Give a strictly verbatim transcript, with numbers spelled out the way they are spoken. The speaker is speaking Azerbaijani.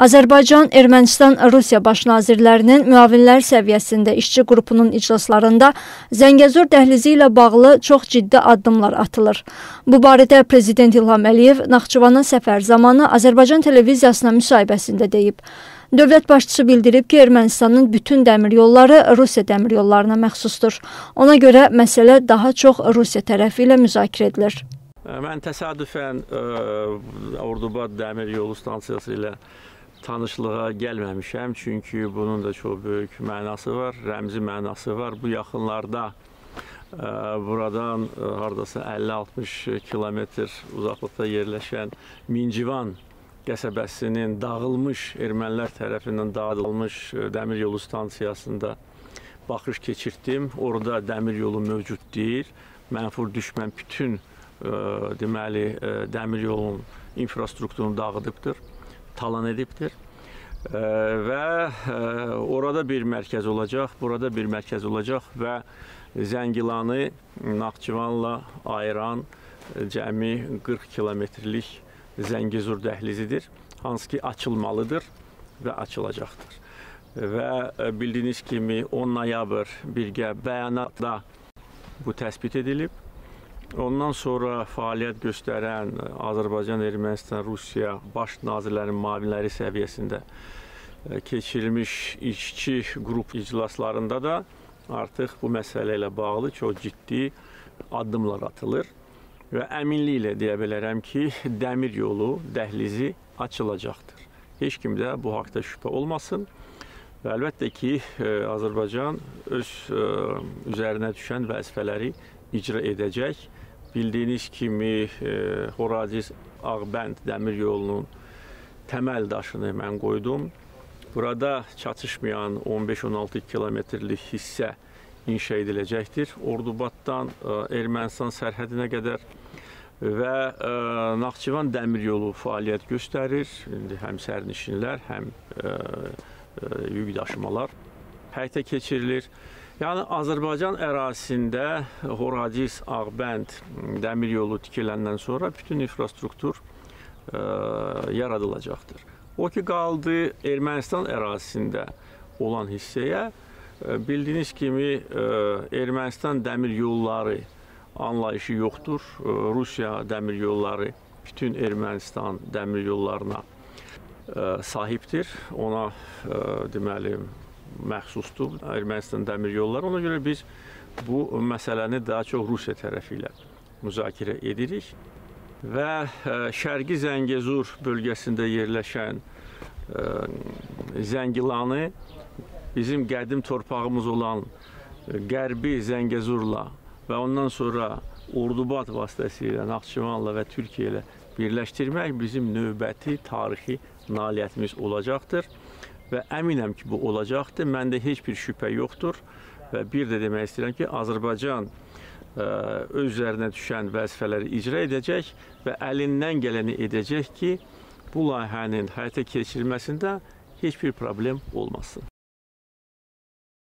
Azərbaycan, Ermənistan, Rusiya baş nazirlərinin müavinlər səviyyəsində işçi qrupunun iclaslarında Zəngəzur dəhlizi ilə bağlı çox ciddi addımlar atılır. Bu barədə Prezident İlham Əliyev Naxçıvana səfər zamanı Azərbaycan televiziyasına müsahibəsində deyib. Dövlət başçısı bildirib ki, Ermənistanın bütün dəmir yolları Rusiya dəmir yollarına məxsusdur. Ona görə məsələ daha çox Rusiya tərəfi ilə müzakirə edilir. Mən təsadüfən ə, Ordubad dəmir yolu stansiyası ilə tanışlığa gəlməmişəm, çünki bunun da çox böyük mənası var, rəmzi mənası var. Bu yaxınlarda ə, buradan ə, hardasa əlli altmış kilometr uzaqlıqda yerləşən Mincivan qəsəbəsinin dağılmış, ermənilər tərəfindən dağıdılmış dəmir yolu stansiyasında baxış keçirtdim. Orada dəmir yolu mövcud deyil. Mənfur düşmən bütün ə, deməli ə, dəmir yolunun infrastrukturunu dağıdıbdır, talan edibdir ə, və ə, orada bir mərkəz olacaq, burada bir mərkəz olacaq və Zəngilanı Naxçıvanla ayıran cəmi qırx kilometrlik Zəngəzur dəhlizidir, hansı ki açılmalıdır və açılacaqdır. Və bildiyiniz kimi on noyabr birgə bəyanatda bu təsbit edilib. Ondan sonra fəaliyyət göstərən Azərbaycan, Ermənistan, Rusiya baş nazirlərinin müavinləri səviyyəsində keçirilmiş işçi qrup iclaslarında da artıq bu məsələ ilə bağlı çox ciddi addımlar atılır. Və əminliklə deyə bilərəm ki, dəmir yolu dəhlizi açılacaqdır. Heç kimdə bu haqda şübhə olmasın. Və əlbəttə ki, Azərbaycan öz üzərinə düşən vəzifələri icra edəcək. Bildiyiniz kimi Horadiz-Ağbənd dəmir yolunun təməl daşını mən qoydum. Burada çatışmayan on beş on altı kilometrlik hissə inşa ediləcəkdir. Ordubaddan Ermənistan sərhədinə qədər və Naxçıvan dəmir yolu fəaliyyət göstərir. İndi həm sərnişinlər, həm yük daşımalar həyata keçirilir. Yəni, Azərbaycan ərazisində Horadiz, Ağbənd dəmir yolu tikiləndən sonra bütün infrastruktur ə, yaradılacaqdır. O ki, qaldı Ermənistan ərazisində olan hissəyə, ə, bildiyiniz kimi ə, Ermənistan dəmir yolları anlayışı yoxdur. Ə, Rusiya dəmir yolları bütün Ermənistan dəmir yollarına ə, sahibdir. Ona ə, deməli, məxsusdur Ermənistan dəmir yolları. Ona görə biz bu məsələni daha çox Rusiya tərəfi ilə müzakirə edirik və ə, Şərqi Zəngəzur bölgəsində yerləşən ə, Zəngilanı bizim qədim torpağımız olan Qərbi Zəngəzurla və ondan sonra Ordubad vasitəsilə Naxçıvanla və Türkiyə ilə birləşdirmək bizim növbəti tarixi nailiyyətimiz olacaqdır. Və əminəm ki, bu olacaqdır. Məndə heç bir şübhə yoxdur. Və bir də demək istəyirəm ki, Azərbaycan ə, öz üzərinə düşən vəzifələri icra edəcək və əlindən gələni edəcək ki, bu layihənin həyata keçirilməsində heç bir problem olmasın.